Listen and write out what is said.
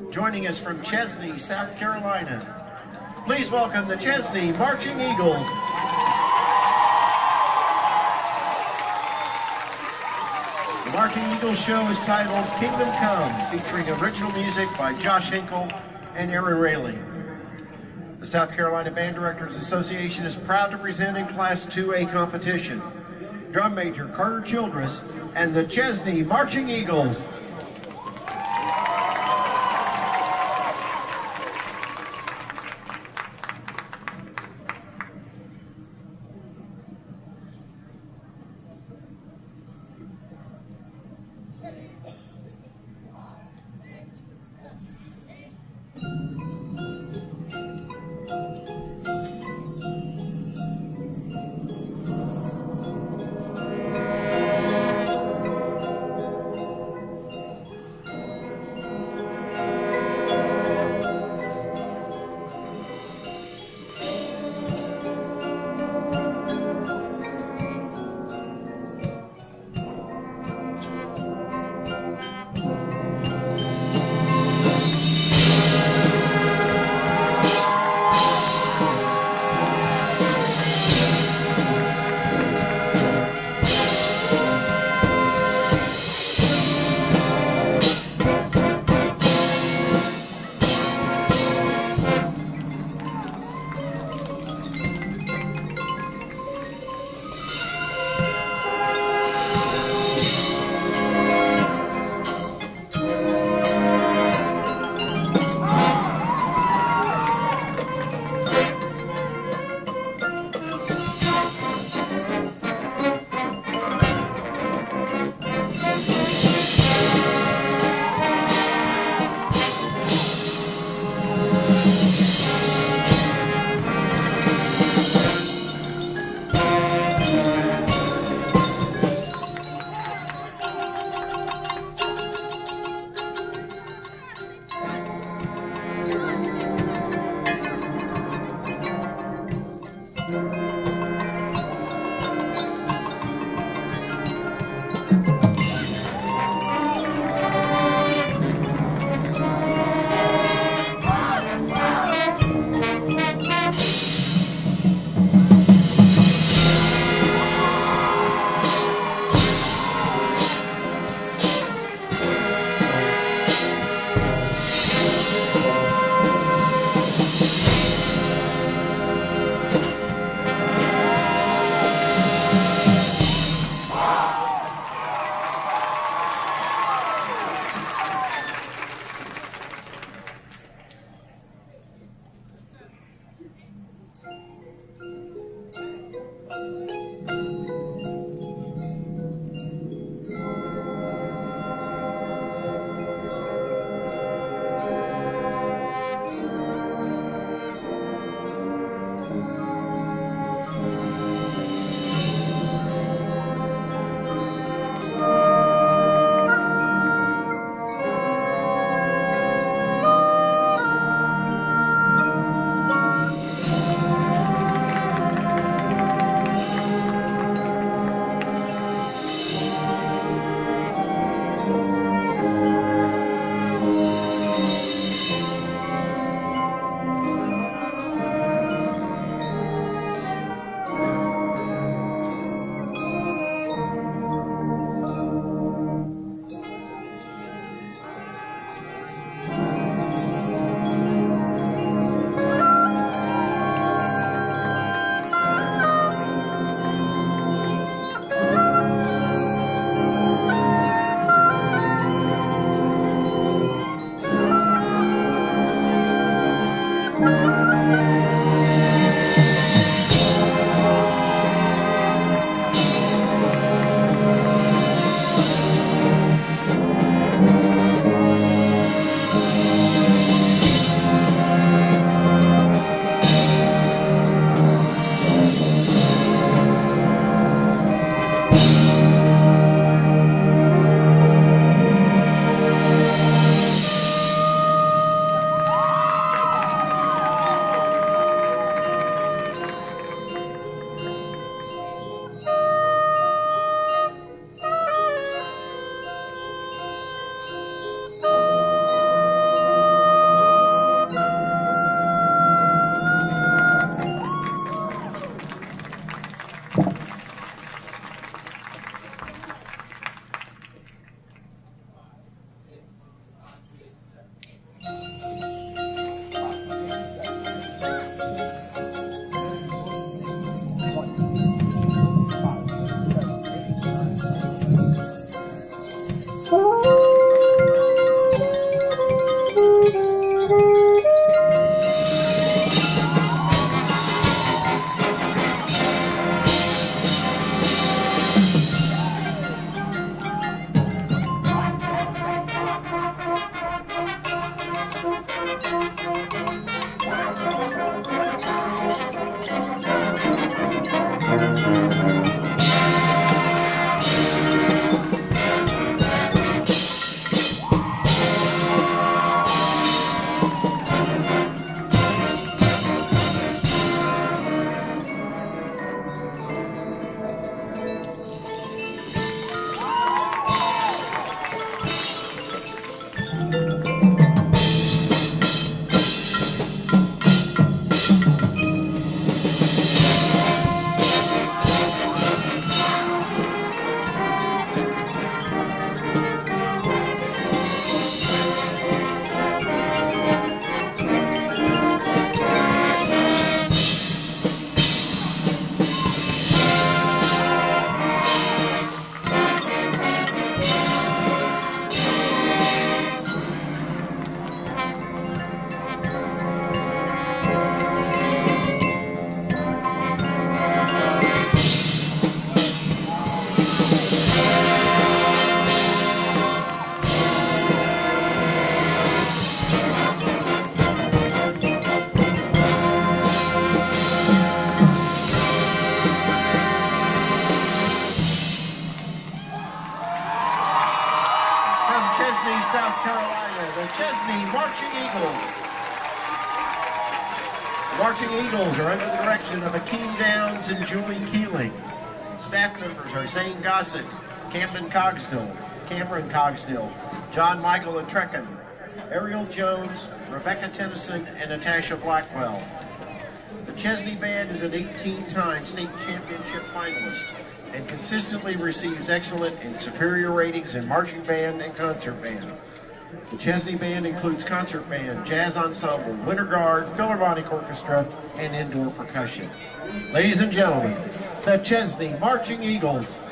joining us from Chesnee, South Carolina. Please welcome the Chesnee Marching Eagles. The Marching Eagles show is titled Kingdom Come, featuring original music by Josh Hinkle and Aaron Rayleigh. The South Carolina Band Directors Association is proud to present in Class 2A competition Drum Major Carter Childress and the Chesnee Marching Eagles. Chesnee, South Carolina, the Chesnee Marching Eagles. The Marching Eagles are under the direction of Akeem Downs and Julie Keeling. Staff members are Zane Gossett, Cameron Cogsdill, John Michael Atrekin, Ariel Jones, Rebecca Tennyson, and Natasha Blackwell. The Chesnee Band is an 18-time state championship finalist and consistently receives excellent and superior ratings in marching band and concert band. The Chesnee Band includes concert band, jazz ensemble, winter guard, philharmonic orchestra, and indoor percussion. Ladies and gentlemen, the Chesnee Marching Eagles.